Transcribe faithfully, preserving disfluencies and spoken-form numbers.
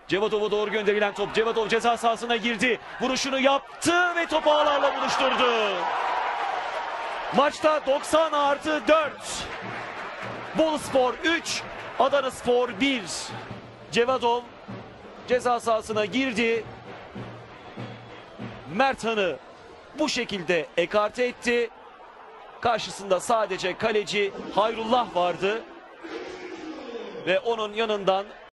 Cevadov'a doğru gönderilen top. Cevadov ceza sahasına girdi. Vuruşunu yaptı ve topu ağlarla buluşturdu. Maçta doksan artı dört. Boluspor üç, Adanaspor bir. Cevadov ceza sahasına girdi. Merthan'ı bu şekilde ekarte etti. Karşısında sadece kaleci Hayrullah vardı. Ve onun yanından